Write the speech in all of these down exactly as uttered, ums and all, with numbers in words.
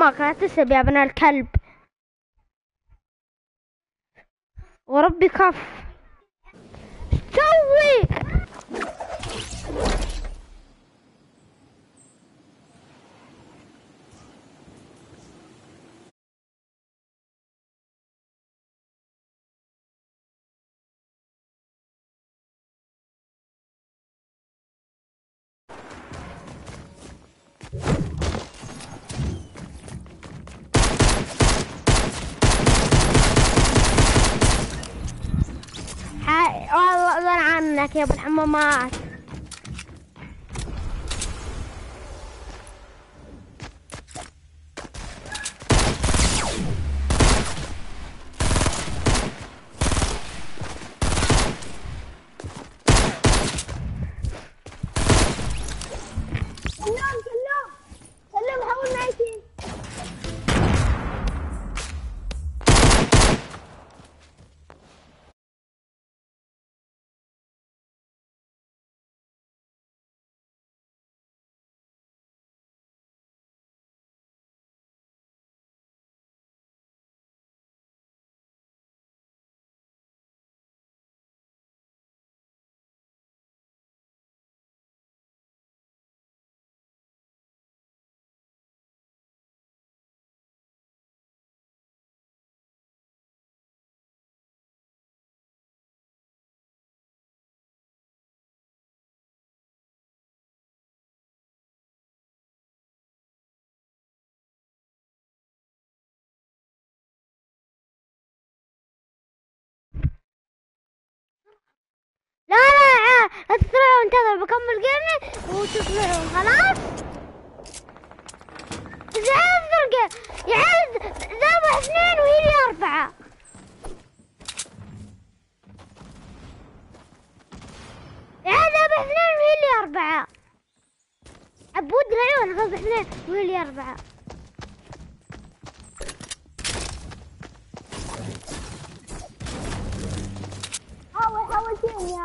امك لا تسب يا ابن الكلب. وربي كف سوي. والله أذن عنك يا ابو الحمامات. سلام سلام سلام حول ماشي. لا لا لا تطلعوا، انتظر بكمل جيمي وتطلعون خلاص. زعل الفرقة يا عيال، ذبح اثنين وهي لي أربعة. يا عيال ذبح اثنين وهي لي أربعة. عبود العيون ذبح اثنين وهي لي أربعة. حاول حاول فيهم يا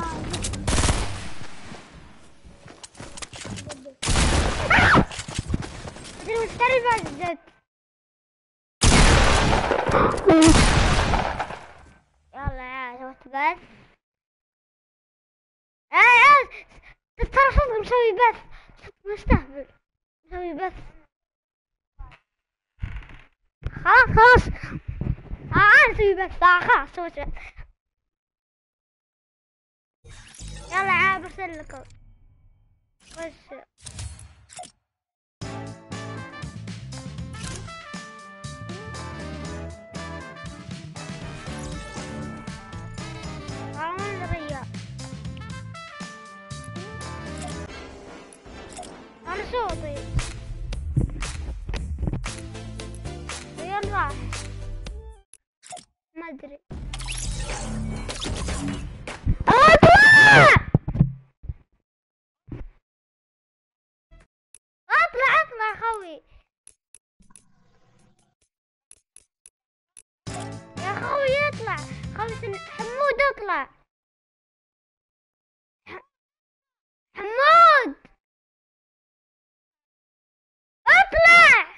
المشتري بزت. يلا يا سويت بث. يا عيال ترى صدق مسوي بث، صدق مستهبل مسوي بث. خلاص خلاص اه انا اسوي بث. اه خلاص سويت بث. يلا عاد برسل لكم وش طعمون الريال. انا صوتي وين راح ما ادري. اطلع اطلع اطلع خوي يا خوي اطلع. خوي سن- حمود اطلع. ح- حمود اطلع.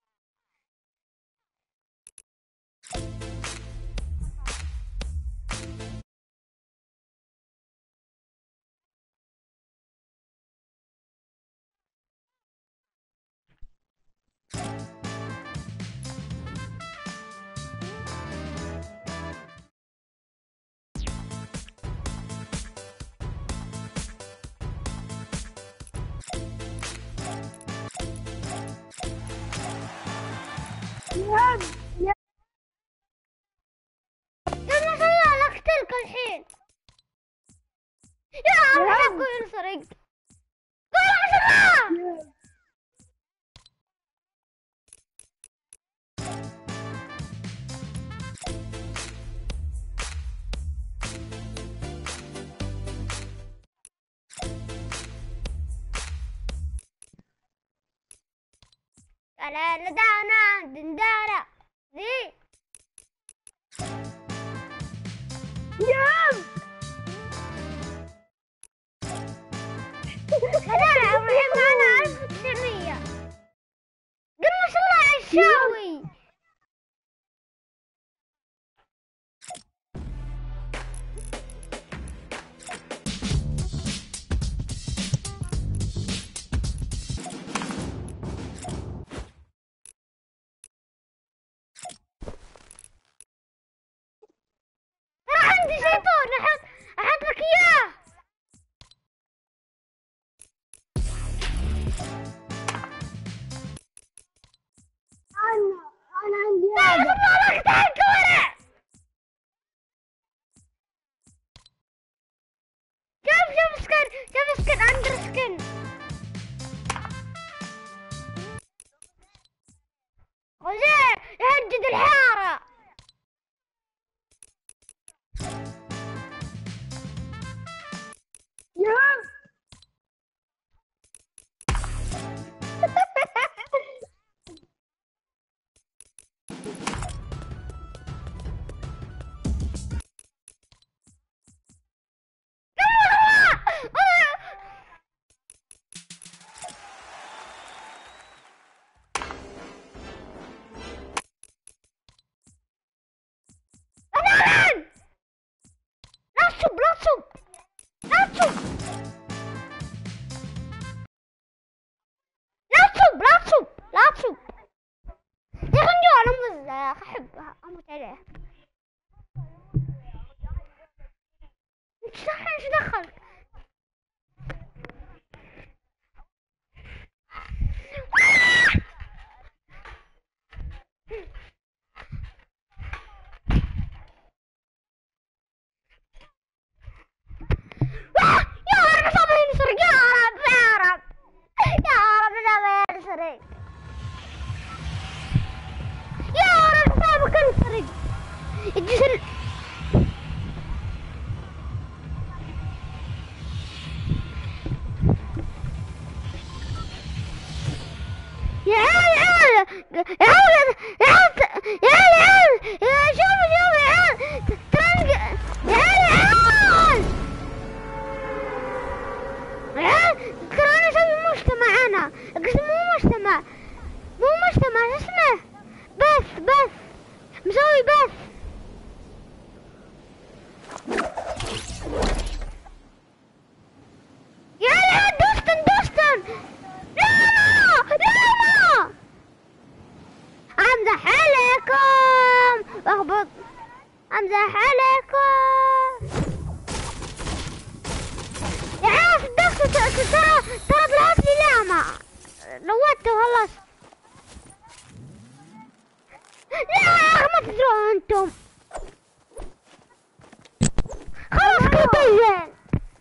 يا يا قلنا خلنا اقتلك الحين. يا الله حقه ينسرق. قول ما شاء الله. لا ندانا دندارة ذي يا ندانا الحين معنا ألف وتسعمية. قل ما شاء الله عشرة. تساوي؟ ترى عندي شيطان، احط احط لك اياه. انا انا عندي لا هذا. والله اقطع الكورة. شوف شوف سكن، شوف سكن اندر سكن. وزين يهدد الحارة. يا مثلا لا تصب لا تصب لا تصب لا تصب لا تصب لا تصب. يا اخي نجوع انا يا اخي احبها اموت عليها. انت صح ايش دخلك؟ يا رب صابر ينسرق، يا رب يا رب يا رب صابر ينسرق، يا رب صابر ينسرق. الجسر يا عيال يا عيال يا عيال يا عيال يا عيال شوف شوف يا عيال ترنق يا عيال يا عيال ترى انا اسوي مجتمع، انا قصدي مو مجتمع مو مجتمع اسمه بث بث مسوي بث. يا عيال دوستن دوستن لا لا امزح عليكم اخبط امزح عليكم يا عيال صدقت ترى ترى طلعت لي لاما لوت وخلص. لا يا اخي ما تدرون انتم خلاص كتين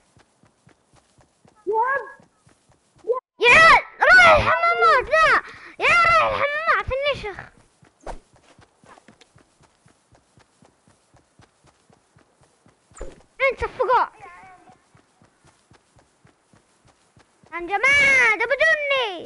يا عيال رايح الحمامات. لا يا عيال رايح الحمامات في النشخ. انت صفقوا يا جماعة ده بدوني.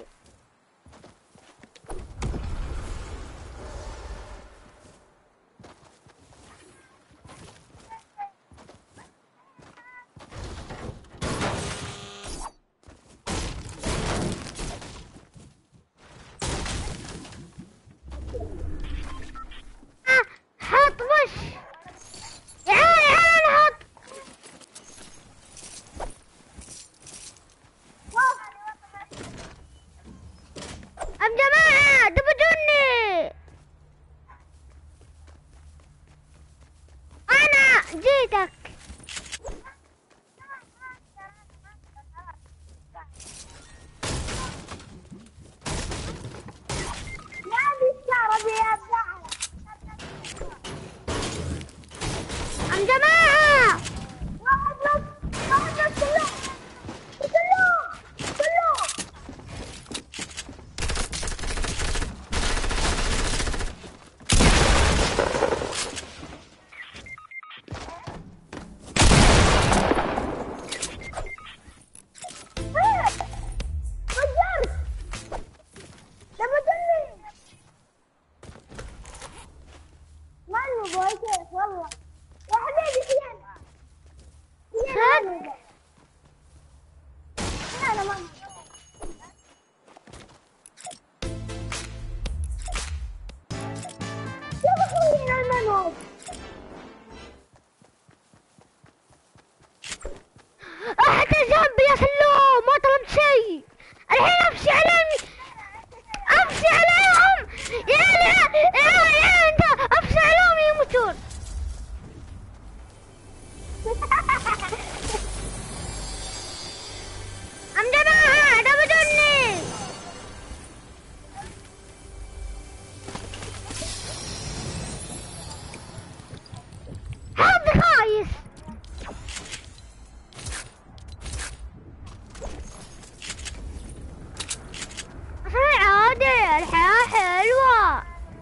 حط وش يا عيال يا عيال حط ام جماعة ده بدوني. انا جيتك ام جماعة. والله يا حبيبي خيانة صدق خيانة ماما. وين حتى جنبي يا سلوم ما طلبت شيء. الحين افشي عليهم، افشي عليهم يا يا يا يا انت افشي عليهم يموتون. ام جماعة دبدوني. هذا خايس. عادي الحياة حلوة.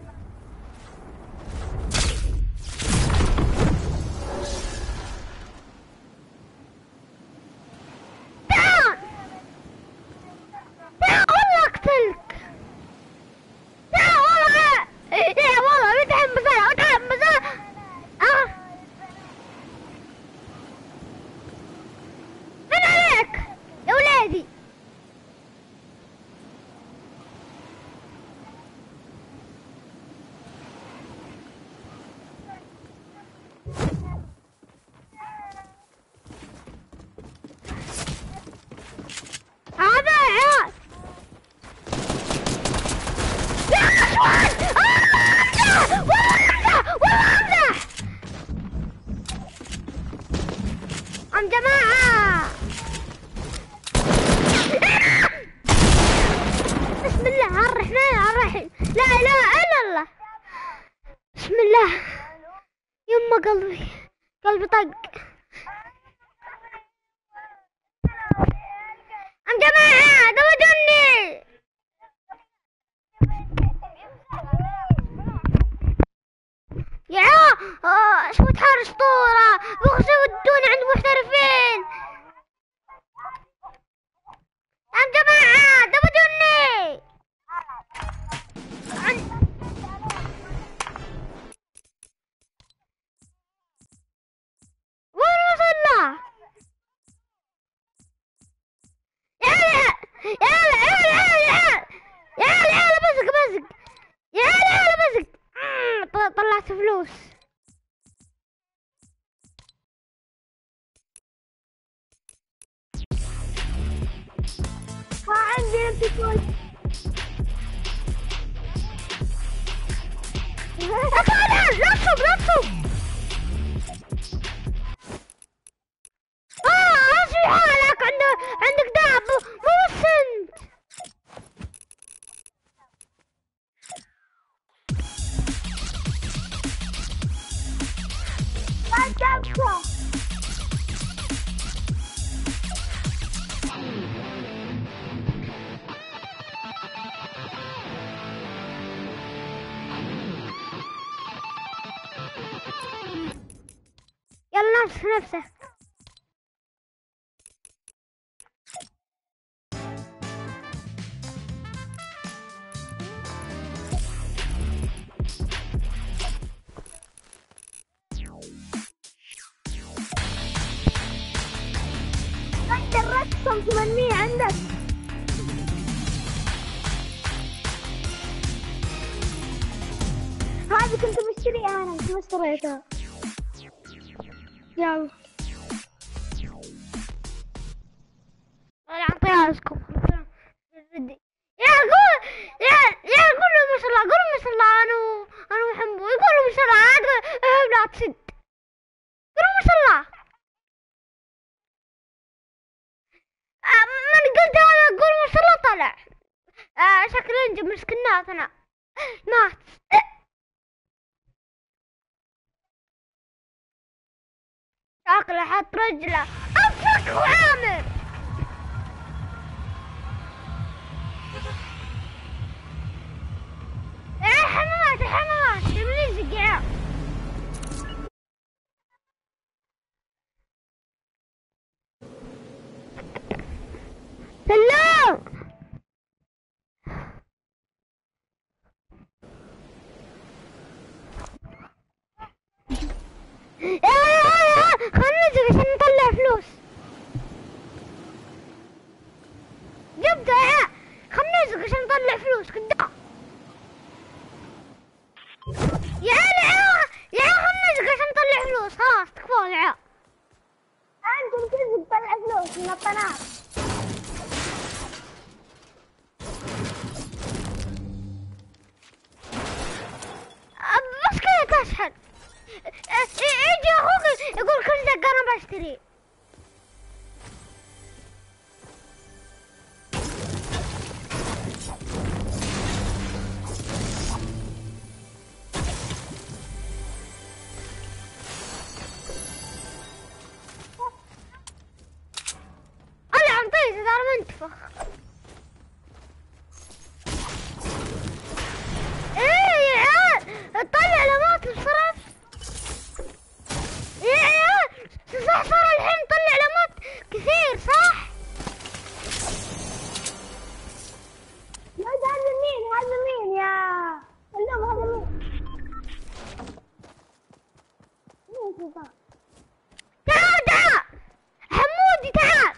تعال تعال والله اقتلك. تعال والله ايه والله متحمس انا متحمس انا. اه من عليك يا ولادي. هذا عيال يا اخوان. والله امزح والله امزح. ام جماعة بسم الله الرحمن الرحيم. لا اله الا الله. بسم الله. يما قلبي قلبي طق. ام جماعة دودوني. يا آه شو تحار اسطورة بغزو ودوني عند محترفين. ام جماعة دودوني. عن... وين وصل له؟ يا يا يا يا يا يا يا يا بزق بزق يا يا يا بزق. طلعت فلوس. ما عندي نفسي فلوس. لا لا تصب لا تصب. اه ايش حالك عندك عندك دعم مو بس انت. لا تبكى. يلا نفس نفسك. انت الرقم ثمانمية عندك. هذه كنت مشتريها انا بس ما اشتريتها. يلا انا اعطيها لكم. يا قول يا يا قولوا ما شاء الله قولوا ما شاء الله. انا انا محمد يقولوا ما شاء الله. عاد لا تسد قولوا ما شاء الله. من قلت هذا قول ما شاء الله طلع. آه شكله انجب مسكنات انا مات. شكله حط رجله افك وعامر. الحمامات الحمامات تمليزق يا سلام. خلنا ننزل عشان نطلع فلوس. جبته يا خلنا ننزل عشان نطلع فلوس قدام. يا يا ضايعة. انت الكذب طلع فلوس من القناة. بس كذا تشحن. يجي اخوك يقول كل دقيقة انا بشتري. انا عم طيب اذا انا منتفخ. ايه يا عيال طلع لمات الصرف. يا عيال صح صار الحين طلع لمات كثير صح؟ لا هذا مين هذا مين يا اللهم هذا مين؟ مين سلطان؟ تعال تعال حمودي تعال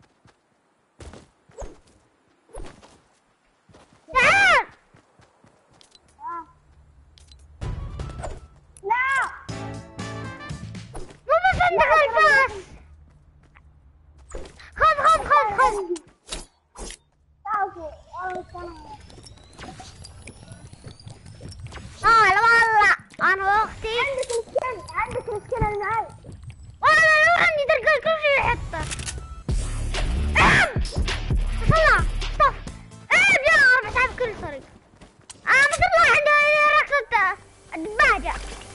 تعال. آه. لا مو بصدق الفاس. خذ خذ خذ خذ. تعرفوا والله القناة. اه لا والله انا واختي عندك السكن عندك السكن اللي معي. والله لو عندي تلقى كل شيء يحطه. اعم صلاة طف اعم يا اربع ساعات كل طريق. انا ما شاء الله عندي رقصة الدباجة.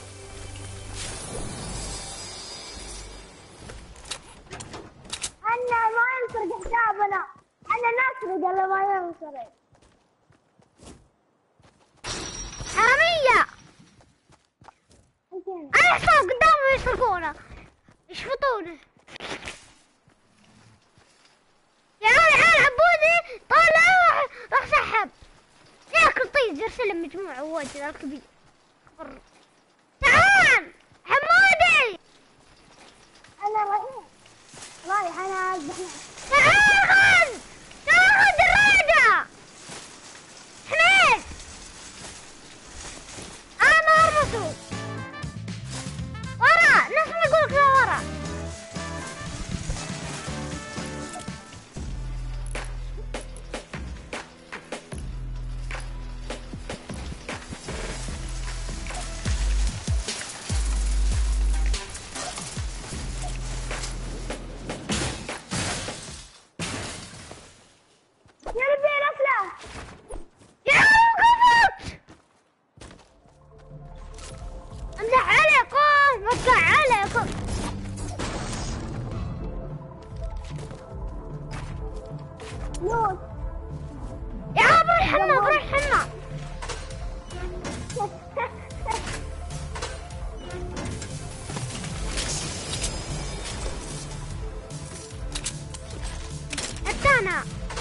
أنا ما ينسرق حسابنا. أنا نسرق اللي ما ينسرق. حرامية. أنت هنا. انا حساب قدامهم يسرقونه يشفطونه. يا عيال عيال عبودي طالع راح راح سحب ياكل طيب يرسل مجموعة واجد الكبير. خبر تعال حمودي أنا رايح رايح أنا أذبح. تعال خذ تعال خذ دراجة حميد. انا ارمسه ورا نفس ما يقولك لا ورا. يا ربي الأفلام. يا وقفت امزح عليكم وقع عليكم. نوت. يا بروح حمام بروح حمام. حتى انا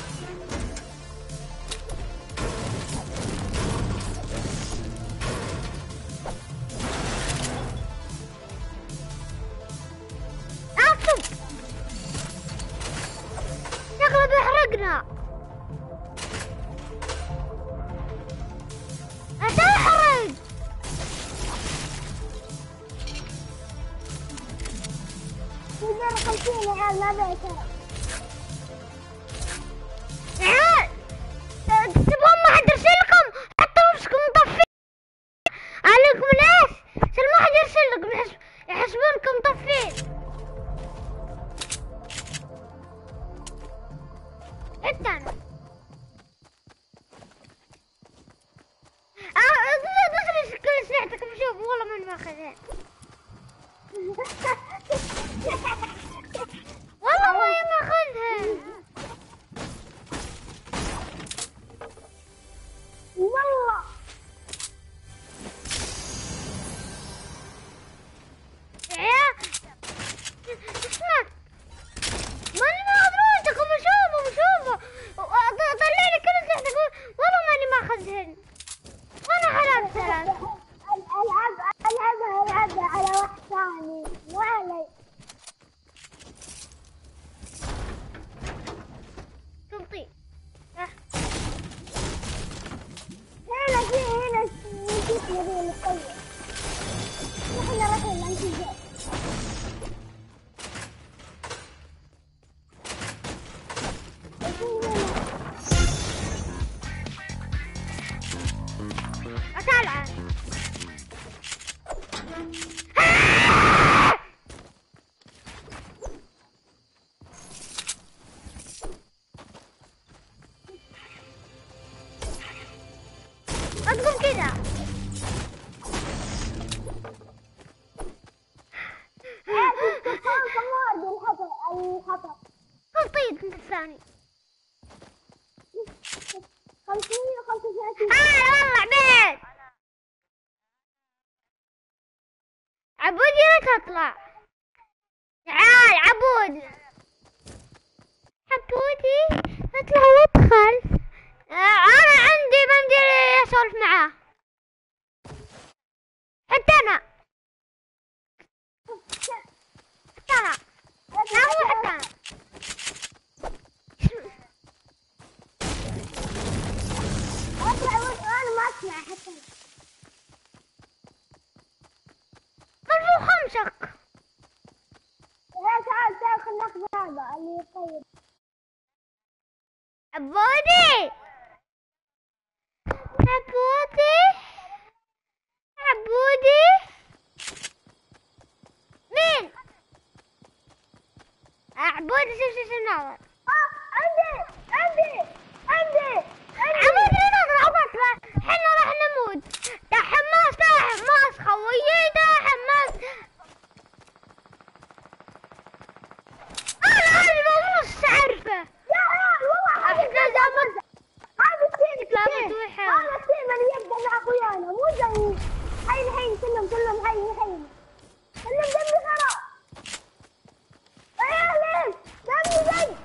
اكتب شكله بيحرقنا. اتحرق تقدر خمسين يا عيال ما بعتها. يا عيال تبغون ما حد يرسل لكم حتى نفسكم مطفين عليكم ليش؟ عشان ما حد يرسل لكم يحس... يحسبونكم مطفين. حتى انا اه دخل كل سلاحتكم شوف والله ماني ماخذها. والله ماني ماخذها. والله يا اسمع ماني ماخذ روحتكم اشوفهم اشوفهم طلع لي كل سلاحتكم والله ماني ماخذهن. وانا حلال سلام. العب العبها العبها على واحد ثاني مو علي. تلطيف هنا في هنا نسيت نبي نقيم. نحن رحنا الانتجار. أتلعب. أتقوم كذا. الخطأ خطيت انت الثاني. خمسمية وخمسة وثلاثين. آه والله بيت. عبودي لا تطلع. تعال عبود. عبودي اطلع وادخل. آه انا عندي بمدي اسولف معاه. حتى انا. حتى انا. لا مو حتى انا. اطلع وانا ما اسمع حتى. طلعوا خمسك. يا تعال تعال خلينا ناخذ هذا اللي يطيب. عبودي. عبودي. عبودي. مين؟ عبودي شوف شوف النظر. اه عندي عندي عندي عبودي لا تطلع وقت حنا راح نموت. ده حماس ده حماس خويي ده حماس. انا هذه بنص عارفه. يا عيال والله احنا زمان هذا التيم لا التيم. متوحد. هذا التيم اللي يبدا مع اخويانا مو زي حي الحين كلهم كلهم حي حي كلهم دمي خرا. يا ليش دمي زي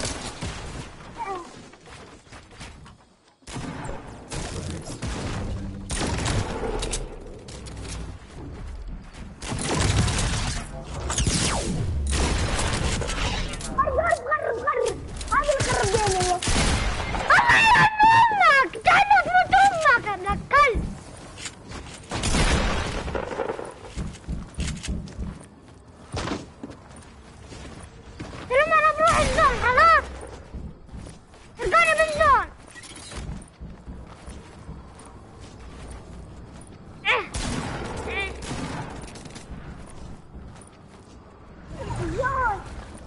خرب خرب خرب هذا اللي خرب بيني والله. الله يرحم امك تعال تموت امك يا ابن الكلب. لما انا بروح الزون خلاص تلقاني بالزون. إيه. إيه. زون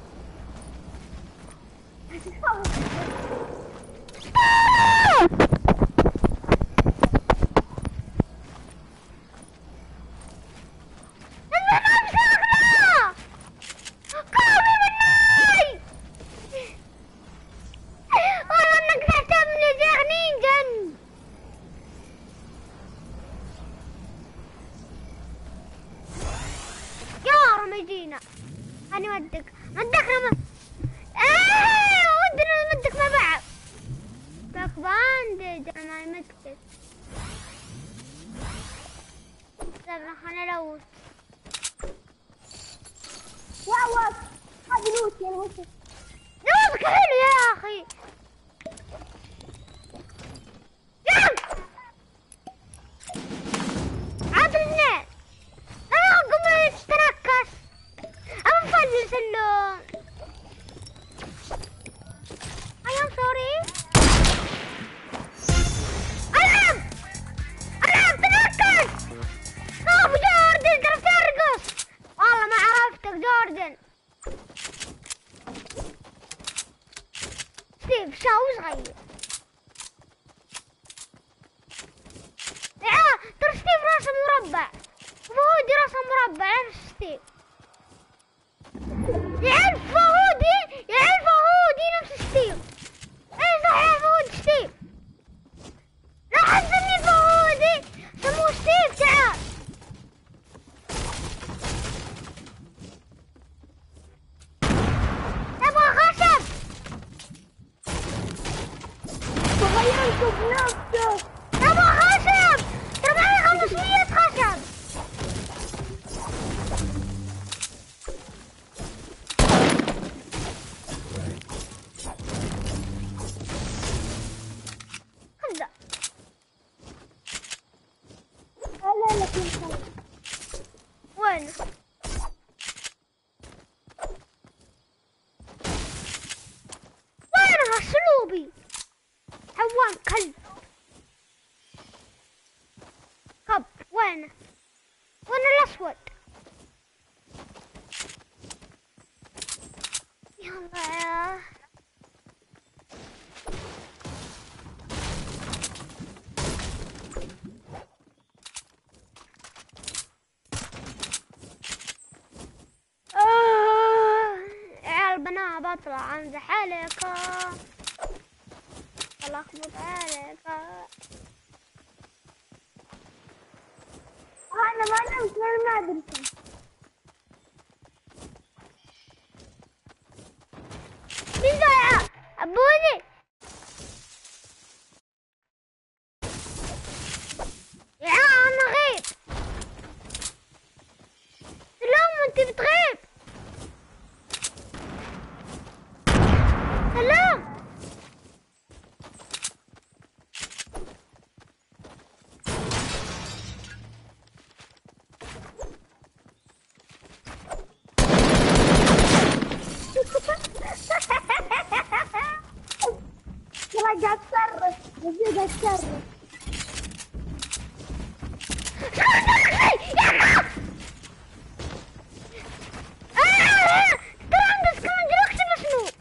مدينة أنا ودك ودكنا ما إيه ودنا نمدك مع بعض. لك باندج أنا ما يمدك. طيب خلنا نلوث. يا واد هذه لوسي يا لوسي. لوثك حلو يا أخي. يلا عاد الاثنين. أنا أقوم تتنكس. أنا مفلس اللون. I am sorry. ألعب ألعب تنكس. أبو جوردن ترى ترقص. والله ما عرفتك جوردن. ستيف شاو صغير. يا ترى ستيف راسه مربع وفهودي راسه مربع نفس ستيف. يعرف فهودي يعرف فهودي نفس ستيف. ايه صح يا فهود ستيف. لا حسني فهودي سموه ستيف. تعال ابغى خشب. تغيرت بنفسك. ابغى خشب ترى معي خمسمية خشب. خذ لا لا في خير. وين وين اسلوبي حيوان كلب. وينه؟ وين الاسود؟ يلا يا آه، يا البنات بطلع امزح عليكم، والله اخبط عليكم. انا ما نمت من المدرسة. مين ضايع؟ ابوني يا انا غيب. سلام انت بتغيب. سلام رجع اتصرف، بزيد اتصرف. ترى عندك كمان جركس مسنون.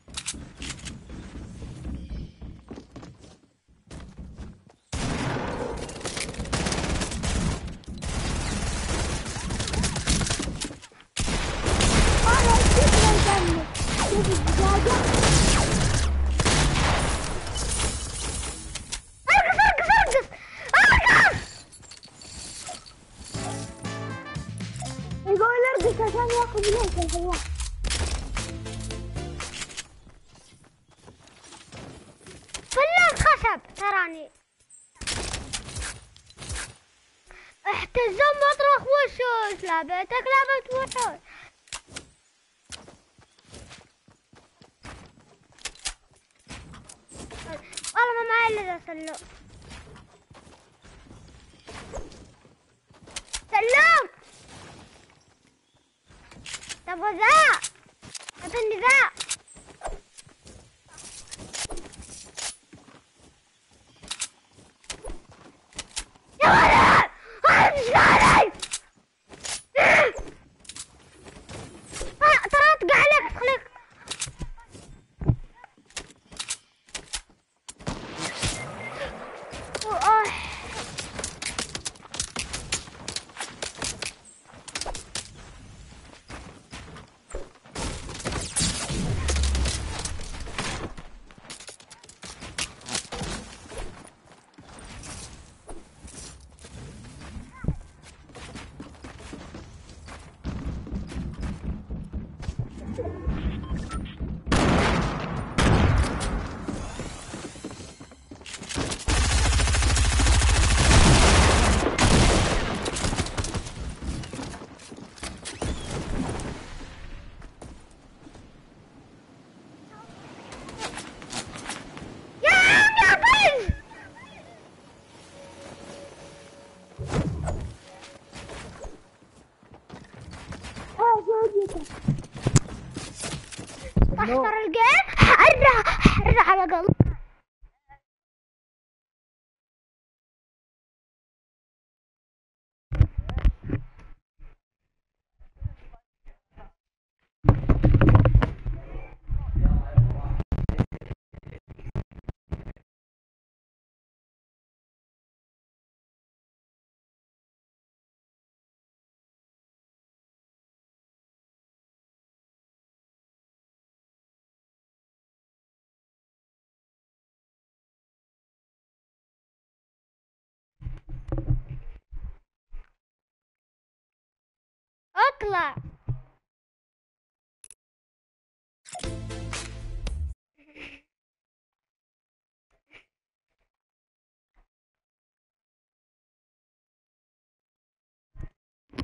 انا كيف ما نكمل؟ شوف الزجاجة. ارقص ارقص ارقص ارقص. يقول ارقص عشان ياخذ ليك الحياة. فلان خشب تراني احتزم مطرح وشوش. لعبتك لعبة وحوش. والله ما معي الا ذا سلوم. سلوم تبغى ذا؟ ابني ذا. يا ولد هذا ايش قاعد؟ ترى اتقع عليك تخليك. أوه. يا عم يا بنت. اه زوجتك. تحضر الجيم. حرة حرة على قلب. اطلع.